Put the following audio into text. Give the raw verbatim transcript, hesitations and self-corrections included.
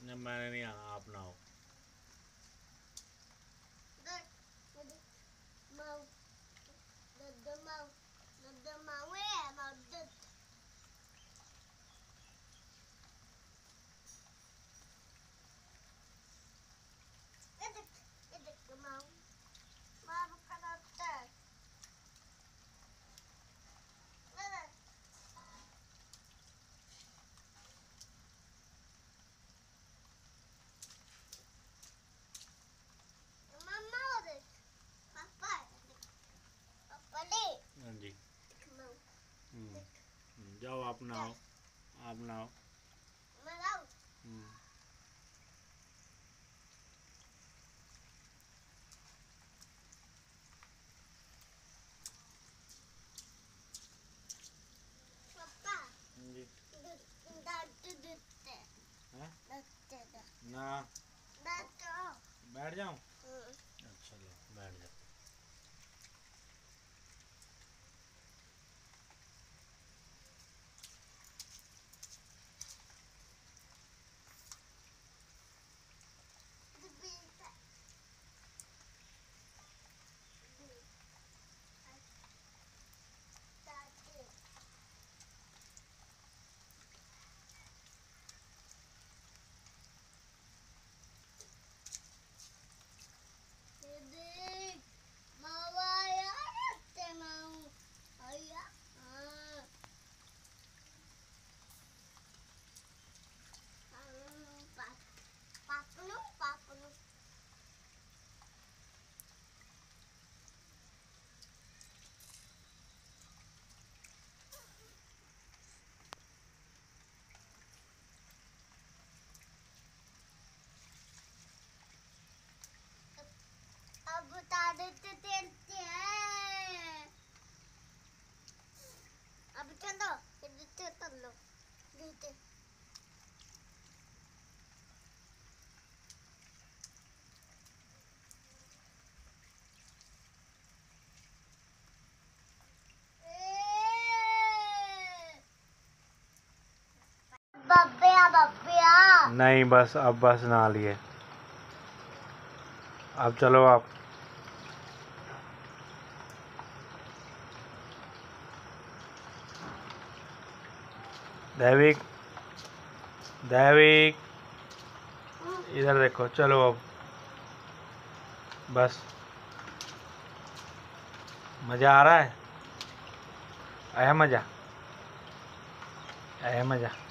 मैंने नहीं आना, आप ना हो। हाँ जी, जाओ आप नहाओ, आप नहाओ। ना बैठ जाऊं? अच्छा लो बैठ जाओ। अब बता देते देते हैं। अब चलो देते चलो देते। बब्बिया बब्बिया नहीं बस अब बस नहा लिए, अब चलो आप। दैविक दैविक इधर देखो, चलो अब बस। मज़ा आ रहा है? आया मज़ा? आया मज़ा?